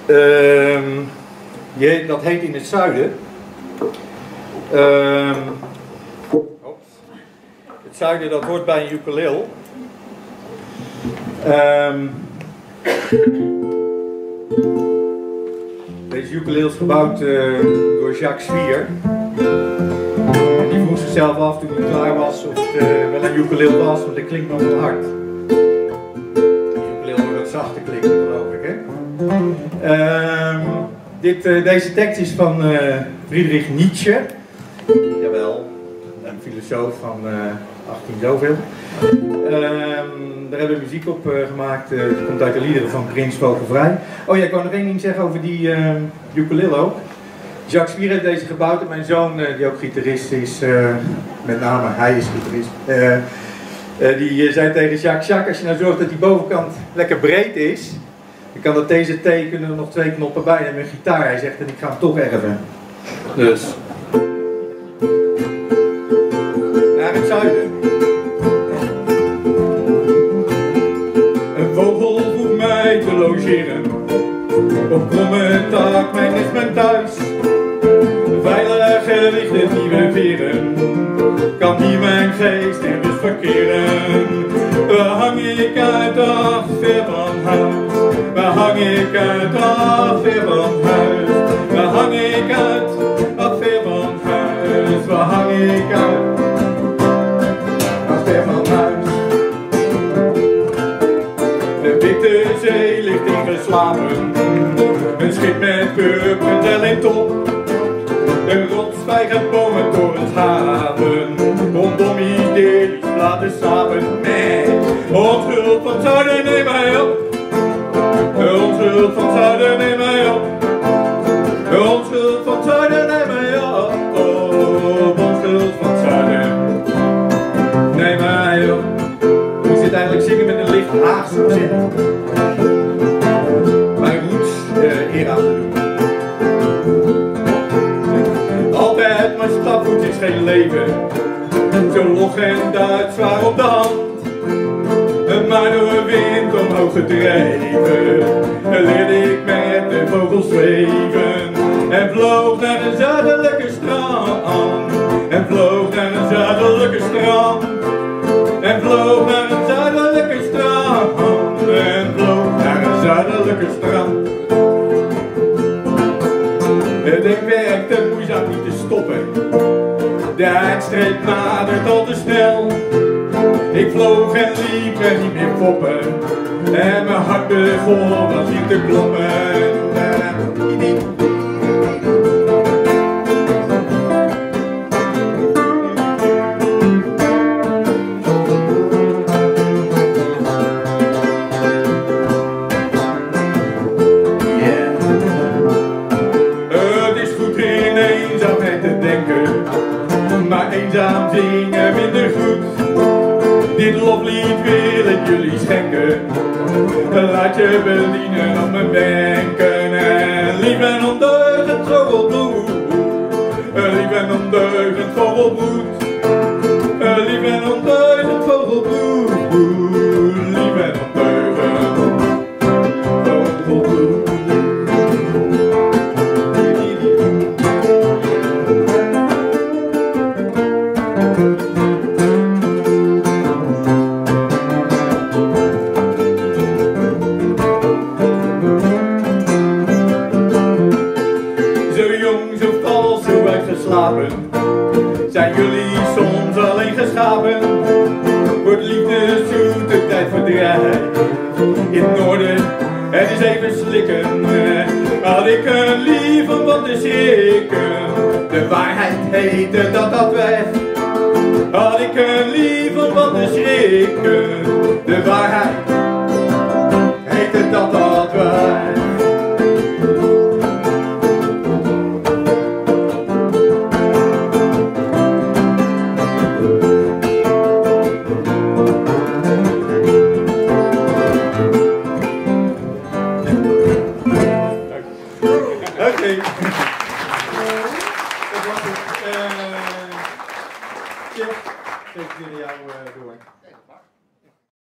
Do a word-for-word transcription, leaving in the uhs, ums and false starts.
Uh, je, dat heet In het Zuiden. Uh, het zuiden dat hoort bij een ukulele. Um, deze ukulele is gebouwd uh, door Jacques Zwier. En die vroeg zichzelf af toen hij klaar was of het uh, wel een ukulele was, want dat klinkt nog wel hard. De ukulele moet wat zachter klinken, geloof ik, hè? Um, dit, uh, deze tekst is van uh, Friedrich Nietzsche. Jawel, een filosoof van uh, achttien zoveel. Um, daar hebben we muziek op uh, gemaakt. Uh, die komt uit de liederen van Prins Vogelvrij. Oh ja, ik wou nog één ding zeggen over die uh, ukulele ook. Jacques Zwier heeft deze gebouwd en mijn zoon, uh, die ook gitarist is, uh, met name hij is gitarist, uh, uh, die uh, zei tegen Jacques, Jacques, als je nou zorgt dat die bovenkant lekker breed is, dan kan dat deze T, kunnen er nog twee knoppen bij en een gitaar. Hij zegt, en ik ga hem toch erven. Dus. Naar het zuiden. Een vogel vroeg mij te logeren. Op kromme tak, mijn is mijn thuis. Veilig ligt het nieuwe veren. Kan hier mijn geest in rust verkeren. Waar hang ik uit, ach, ver van huis. Waar hang ik uit, ach, ver van huis. Waar hang ik uit, ach, ver van huis. Waar hang ik uit, ach, ver van huis. De witte zee ligt ingeslapen. Een schip met purper in top. De rotswijgen, bomen, torens, haven. Rondom idyllisch laten slapen. Nee, onschuld van zuiden, neem mij op. Onschuld van zuiden, neem mij op. Onschuld van zuiden, neem mij op. Onschuld van zuiden, neem mij op. Ik zit eigenlijk zingen met een licht Haagse accent. Mijn roots uh, eer aan te doen. Altijd maar stapvoet is geen leven. Zo log en duidt zwaar op de hand. Maar door een wind omhoog gedreven, leerde ik met de vogels zweven. En vloog naar een zuidelijke strand. En vloog naar een zuidelijke strand. En vloog naar een zuidelijke strand. En vloog naar een zuidelijke strand. Het ding werkte moeizaam niet te stoppen. De eindstreep nadert al te snel. Ik vloog en liep en niet meer foppen. En mijn hart begon wat hier te kloppen. Eenzaam zingen minder goed. Dit loflied wil ik jullie schenken. Laat je bedienen op mijn wenken. En lief en ondeugend vogelbloed. Lief en ondeugend vogelbloed. Lief en ondeugend vogelbloed. Lief en ondeugend vogelbloed. Zijn jullie soms alleen geschapen? Wordt liefde zoete tijd verdrijven? In het noorden, het is even slikken. Had ik een lief om wat te schrikken. De waarheid heette dat dat weg. Had ik een lief om wat te schrikken. De waarheid